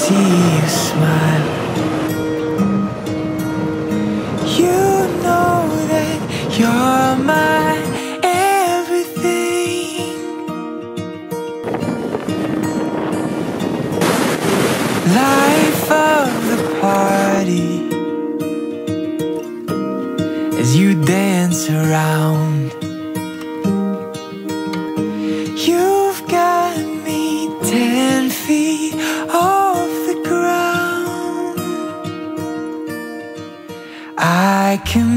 see you smile. You know that you're my everything. Life of the party as you dance around. You've got me 10 feet off the ground. I can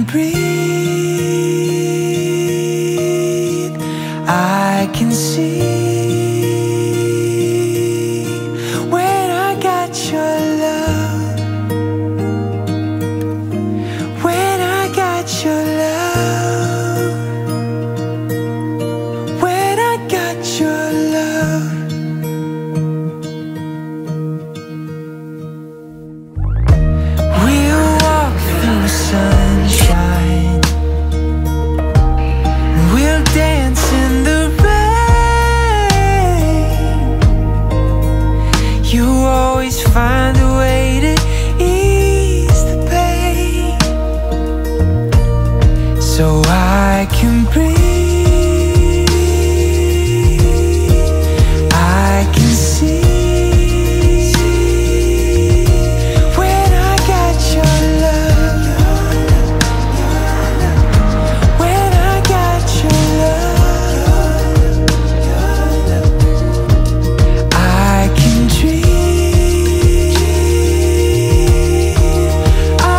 breathe, I can see. When I got your love, when I got your love, when I got your love. We'll walk through sunshine, we'll dance in the rain. You always find a way to ease the pain, so I can breathe, I can see. When I got your love, when I got your love, I can dream, I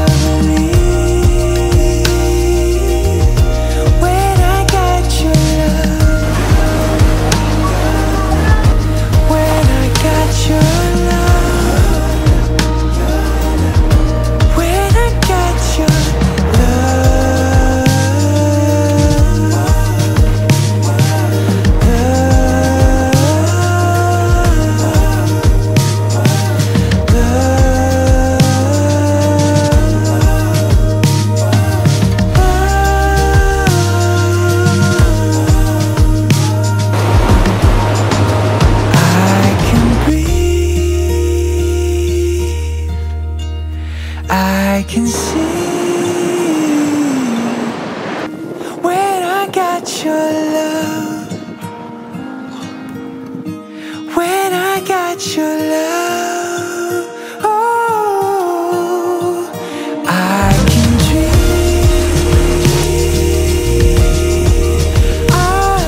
believe. When I got your love, when I got your love, when I got your I can breathe, I can see. When I got your love, when I got your love, oh, I can dream, I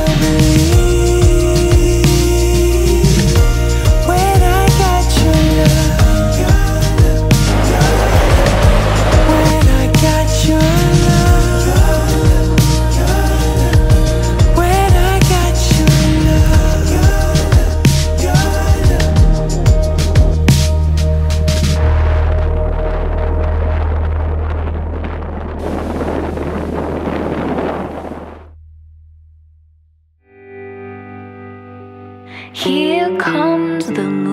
believe. When I got your love, when I got your love, when I got your love. Here comes the